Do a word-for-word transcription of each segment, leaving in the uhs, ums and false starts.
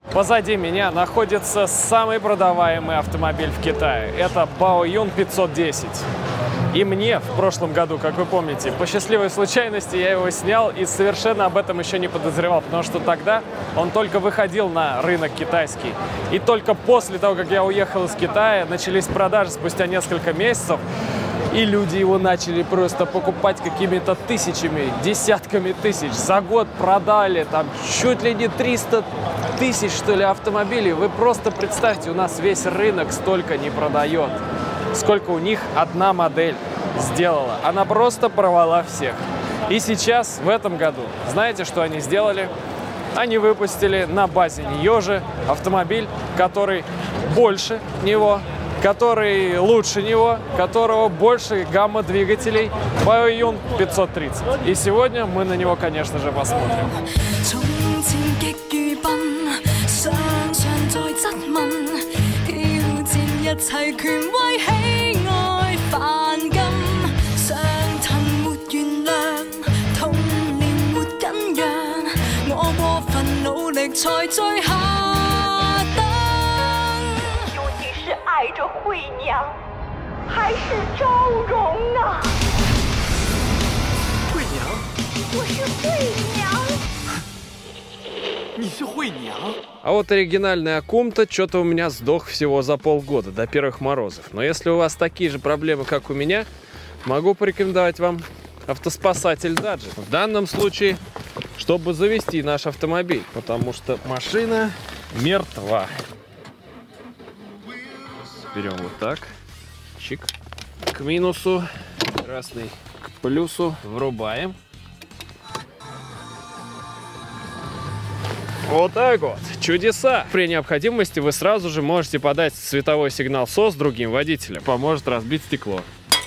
Позади меня находится самый продаваемый автомобиль в Китае. Это Baoyun пятьсот десять. И мне в прошлом году, как вы помните, по счастливой случайности я его снял и совершенно об этом еще не подозревал, потому что тогда он только выходил на рынок китайский. И только после того, как я уехал из Китая, начались продажи спустя несколько месяцев, и люди его начали просто покупать какими-то тысячами, десятками тысяч. За год продали там чуть ли не триста тысяч, что ли, автомобилей. Вы просто представьте, у нас весь рынок столько не продает. Сколько у них одна модель сделала. Она просто порвала всех. И сейчас, в этом году, знаете, что они сделали? Они выпустили на базе нее же автомобиль, который больше него, который лучше него, которого больше гамма двигателей, Baoyun пятьсот тридцать. И сегодня мы на него, конечно же, посмотрим. А вот оригинальный Акумта что-то у меня сдох всего за полгода, до первых морозов. Но если у вас такие же проблемы, как у меня, могу порекомендовать вам автоспасатель Dajit. В данном случае, чтобы завести наш автомобиль, потому что машина мертва. Берем вот так, чик, к минусу, красный к плюсу, врубаем. Вот так вот. Чудеса! При необходимости вы сразу же можете подать световой сигнал СОС другим водителям. Поможет разбить стекло.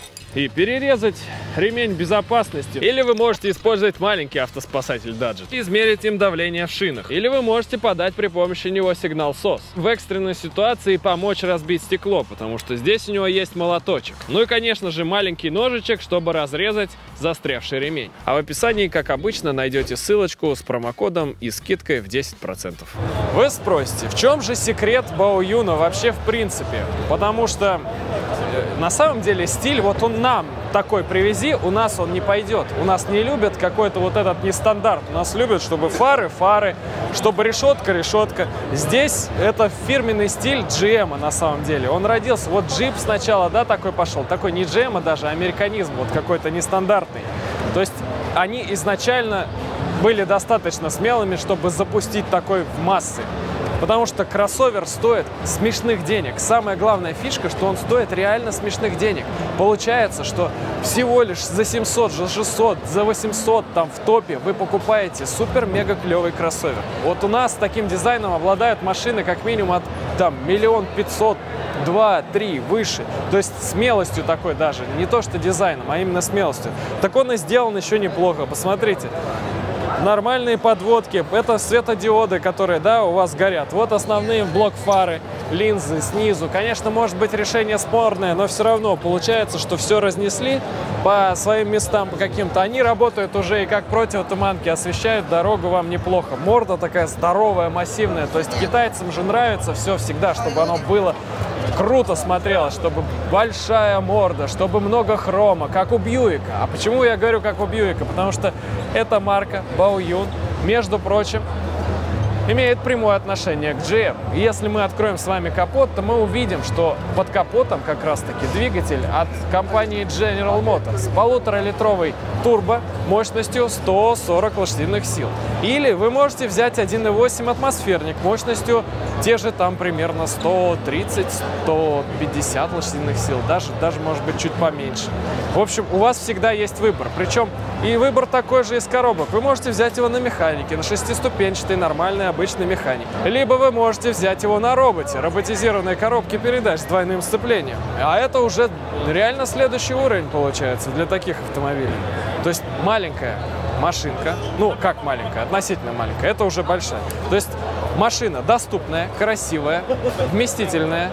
И перерезать ремень безопасности. Или вы можете использовать маленький автоспасатель Dajit и измерить им давление в шинах. Или вы можете подать при помощи него сигнал СОС. В экстренной ситуации помочь разбить стекло, потому что здесь у него есть молоточек. Ну и, конечно же, маленький ножичек, чтобы разрезать застрявший ремень. А в описании, как обычно, найдете ссылочку с промокодом и скидкой в десять процентов. Вы спросите, в чем же секрет Baoyun вообще в принципе? Потому что на самом деле стиль, вот он нам такой привези, у нас он не пойдет. У нас не любят какой-то вот этот нестандарт. У нас любят, чтобы фары, фары, чтобы решетка, решетка. Здесь это фирменный стиль джи эм на самом деле. Он родился, вот джип сначала, да, такой пошел. Такой не джи эм, а даже американизм, вот какой-то нестандартный. То есть они изначально были достаточно смелыми, чтобы запустить такой в массы. Потому что кроссовер стоит смешных денег. Самая главная фишка, что он стоит реально смешных денег. Получается, что всего лишь за семьсот, за шестьсот, за восемьсот там в топе вы покупаете супер-мега клевый кроссовер. Вот у нас таким дизайном обладают машины как минимум от там миллион пятьсот, два, три, выше. То есть смелостью такой даже. Не то что дизайном, а именно смелостью. Так он и сделан еще неплохо. Посмотрите. Нормальные подводки, это светодиоды, которые, да, у вас горят. Вот основные блок фары, линзы снизу. Конечно, может быть решение спорное, но все равно получается, что все разнесли по своим местам, по каким-то. Они работают уже и как противотуманки, освещают дорогу вам неплохо. Морда такая здоровая, массивная. То есть китайцам же нравится все всегда, чтобы оно было круто смотрелось, чтобы большая морда, чтобы много хрома, как у Бьюика. А почему я говорю как у Бьюика? Потому что эта марка Baoyun, между прочим, имеет прямое отношение к джи эм. И если мы откроем с вами капот, то мы увидим, что под капотом как раз-таки двигатель от компании General Motors. Полуторалитровый турбо мощностью сто сорок лошадиных сил. Или вы можете взять один и восемь атмосферник мощностью те же там примерно сто тридцать — сто пятьдесят лошадиных сил. Даже, даже может быть чуть поменьше. В общем, у вас всегда есть выбор. Причем и выбор такой же из коробок. Вы можете взять его на механике, на шестиступенчатой нормальной обычной механике. Либо вы можете взять его на роботе, роботизированной коробке передач с двойным сцеплением. А это уже реально следующий уровень получается для таких автомобилей. То есть маленькая машинка, ну как маленькая, относительно маленькая, это уже большая. То есть машина доступная, красивая, вместительная,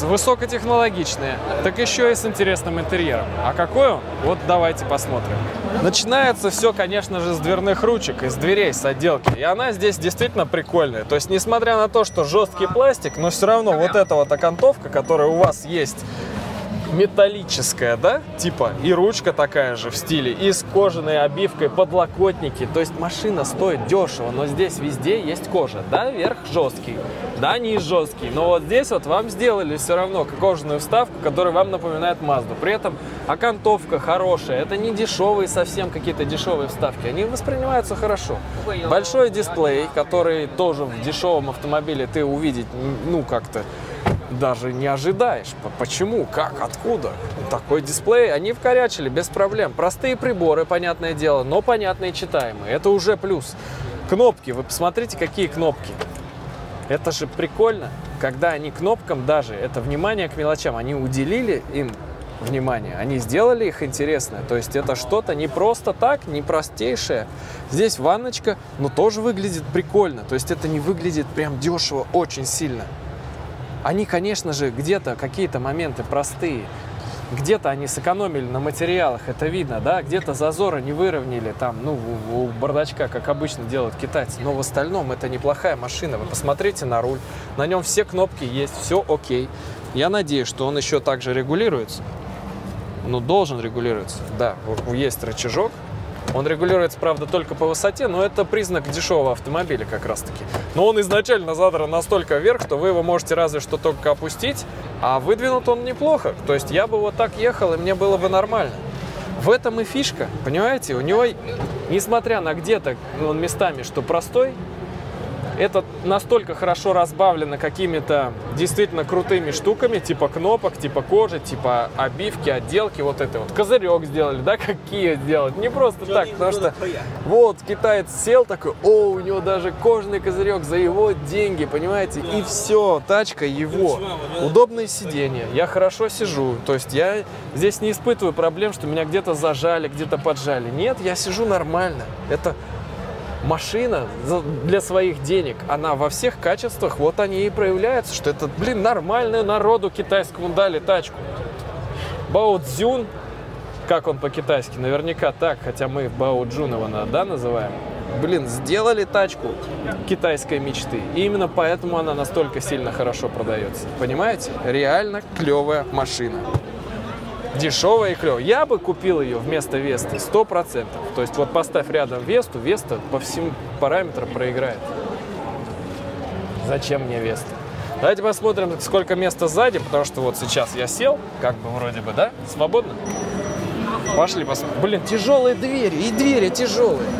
высокотехнологичная, так еще и с интересным интерьером. А какой он? Вот давайте посмотрим. Начинается все, конечно же, с дверных ручек, из дверей, с отделки. И она здесь действительно прикольная. То есть, несмотря на то, что жесткий пластик, но все равно вот эта вот окантовка, которая у вас есть, металлическая, да, типа, и ручка такая же в стиле, и с кожаной обивкой, подлокотники. То есть машина стоит дешево, но здесь везде есть кожа. Да, верх жесткий, да, низ жесткий, но вот здесь вот вам сделали все равно кожаную вставку, которая вам напоминает Мазду. При этом окантовка хорошая, это не дешевые совсем какие-то дешевые вставки, они воспринимаются хорошо. Большой дисплей, который тоже в дешевом автомобиле ты увидеть, ну, как-то даже не ожидаешь. Почему? Как? Откуда? Такой дисплей они вкорячили без проблем. Простые приборы, понятное дело, но понятные и читаемые. Это уже плюс. Кнопки. Вы посмотрите, какие кнопки. Это же прикольно, когда они кнопкам даже, это внимание к мелочам, они уделили им внимание, они сделали их интересное. То есть это что-то не просто так, не простейшее. Здесь ванночка, но тоже выглядит прикольно. То есть это не выглядит прям дешево очень сильно. Они, конечно же, где-то какие-то моменты простые, где-то они сэкономили на материалах, это видно, да, где-то зазоры не выровняли, там, ну, у, у бардачка, как обычно делают китайцы, но в остальном это неплохая машина. Вы посмотрите на руль, на нем все кнопки есть, все окей. Я надеюсь, что он еще также регулируется, ну, должен регулироваться, да, есть рычажок. Он регулируется, правда, только по высоте, но это признак дешевого автомобиля как раз-таки. Но он изначально задран настолько вверх, что вы его можете разве что только опустить, а выдвинут он неплохо. То есть я бы вот так ехал, и мне было бы нормально. В этом и фишка, понимаете? У него, несмотря на где-то он местами, что простой, это настолько хорошо разбавлено какими-то действительно крутыми штуками, типа кнопок, типа кожи, типа обивки, отделки, вот это вот. Козырек сделали, да, какие сделать. Не просто так, потому что вот китаец сел такой, о, у него даже кожаный козырек за его деньги, понимаете, и все, тачка его. Удобные сиденья, я хорошо сижу, то есть я здесь не испытываю проблем, что меня где-то зажали, где-то поджали. Нет, я сижу нормально. Это машина для своих денег, она во всех качествах, вот они и проявляются, что это, блин, нормальную народу китайскому дали тачку. Баоцзюн, как он по-китайски, наверняка так, хотя мы Баоджун его, да, называем. Блин, сделали тачку китайской мечты, и именно поэтому она настолько сильно хорошо продается. Понимаете? Реально клевая машина. Дешевая и клевая. Я бы купил ее вместо Весты сто процентов. То есть вот поставь рядом Весту, Веста по всем параметрам проиграет. Зачем мне Веста? Давайте посмотрим, сколько места сзади, потому что вот сейчас я сел, как бы вроде бы, да? Свободно? Пошли посмотрим. Блин, тяжелые двери, и двери тяжелые.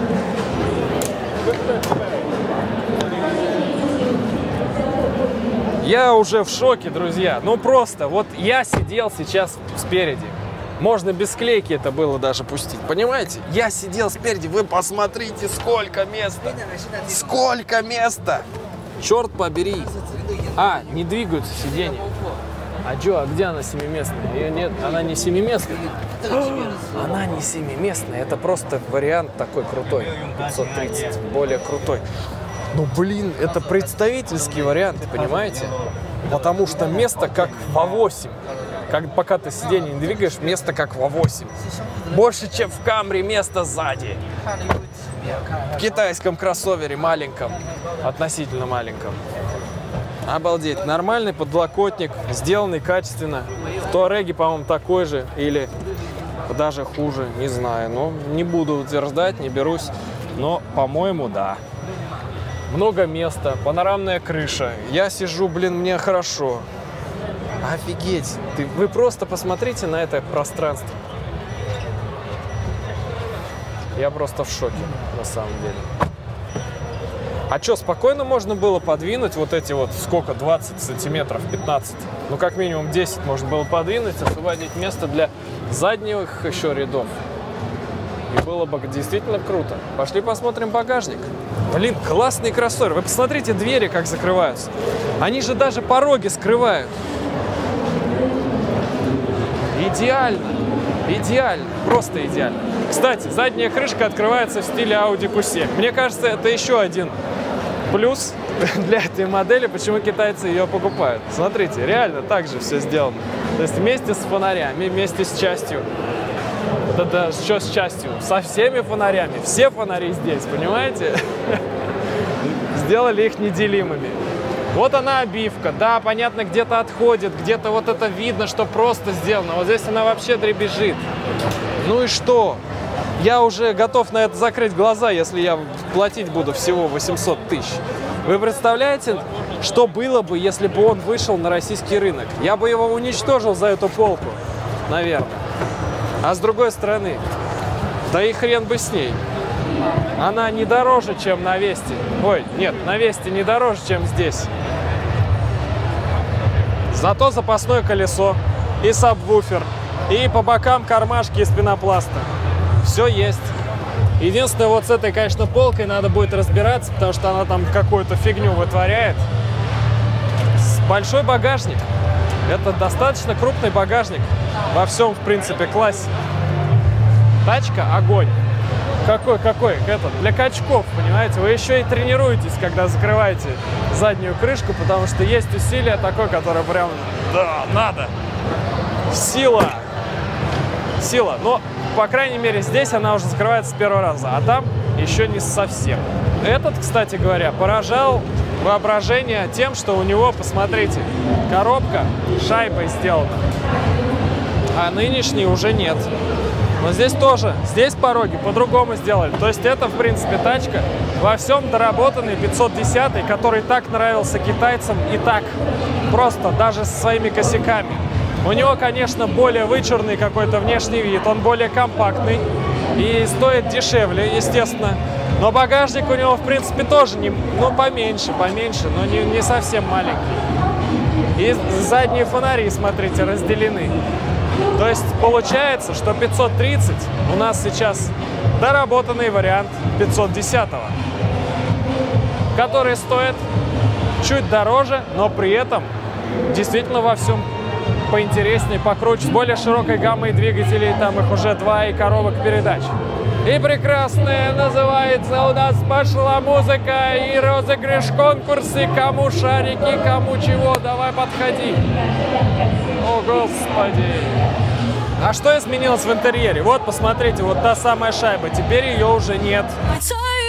Я уже в шоке, друзья. Ну просто, вот я сидел сейчас спереди. Можно без склейки это было даже пустить. Понимаете? Я сидел спереди. Вы посмотрите, сколько места. Сколько места. Черт побери. А, не двигаются сиденья. А что, а где она семиместная? Ее нет, она не семиместная. Она не семиместная. Это просто вариант такой крутой. пятьсот тридцать. Более крутой. Ну, блин, это представительский вариант, понимаете? Потому что место как в а восемь. Как, пока ты сиденье не двигаешь, место как в а восемь. Больше, чем в Камри, место сзади. В китайском кроссовере маленьком, относительно маленьком. Обалдеть. Нормальный подлокотник, сделанный качественно. В Туареге, по-моему, такой же или даже хуже, не знаю. Но не буду утверждать, не берусь. Но, по-моему, да. Много места, панорамная крыша. Я сижу, блин, мне хорошо. Офигеть. Ты, вы просто посмотрите на это пространство. Я просто в шоке, на самом деле. А что, спокойно можно было подвинуть вот эти вот, сколько, двадцать сантиметров, пятнадцать? Ну, как минимум десять можно было подвинуть, освободить место для задних еще рядов. И было бы действительно круто. Пошли посмотрим багажник. Блин, классный кроссовер. Вы посмотрите двери, как закрываются. Они же даже пороги скрывают. Идеально. Идеально. Просто идеально. Кстати, задняя крышка открывается в стиле Audi кью семь. Мне кажется, это еще один плюс для этой модели, почему китайцы ее покупают. Смотрите, реально так же все сделано. То есть вместе с фонарями, вместе с частью Да, да, что с частью? Со всеми фонарями. Все фонари здесь, понимаете? Сделали их неделимыми. Вот она обивка. Да, понятно, где-то отходит, где-то вот это видно, что просто сделано. Вот здесь она вообще дребезжит. Ну и что? Я уже готов на это закрыть глаза, если я платить буду всего восемьсот тысяч. Вы представляете, что было бы, если бы он вышел на российский рынок? Я бы его уничтожил за эту полку, наверное. А с другой стороны, да и хрен бы с ней. Она не дороже, чем на Весте. Ой, нет, на Весте не дороже, чем здесь. Зато запасное колесо и сабвуфер, и по бокам кармашки из пенопласта. Все есть. Единственное, вот с этой, конечно, полкой надо будет разбираться, потому что она там какую-то фигню вытворяет. Большой багажник. Это достаточно крупный багажник во всем, в принципе, классе. Тачка — огонь. Какой, какой? Это для качков, понимаете? Вы еще и тренируетесь, когда закрываете заднюю крышку, потому что есть усилие такое, которое прям, да, надо. Сила. Сила. Но, по крайней мере, здесь она уже закрывается с первого раза, а там еще не совсем. Этот, кстати говоря, поражал воображение тем, что у него, посмотрите, коробка шайбой сделана, а нынешней уже нет. Но здесь тоже, здесь пороги по-другому сделали. То есть это, в принципе, тачка во всем доработанный пятьсот десятый, который так нравился китайцам и так просто, даже со своими косяками. У него, конечно, более вычурный какой-то внешний вид, он более компактный и стоит дешевле, естественно. Но багажник у него, в принципе, тоже не, ну, поменьше, поменьше, но не, не совсем маленький. И задние фонари, смотрите, разделены. То есть получается, что пятьсот тридцать у нас сейчас доработанный вариант пятьсот десятого, который стоит чуть дороже, но при этом действительно во всем поинтереснее, покруче, с более широкой гаммой двигателей, там их уже два, и коробок передач. И прекрасная называется, у нас пошла музыка и розыгрыш, конкурсы, кому шарики, кому чего, давай подходи. О, Господи. А что изменилось в интерьере? Вот, посмотрите, вот та самая шайба, теперь ее уже нет.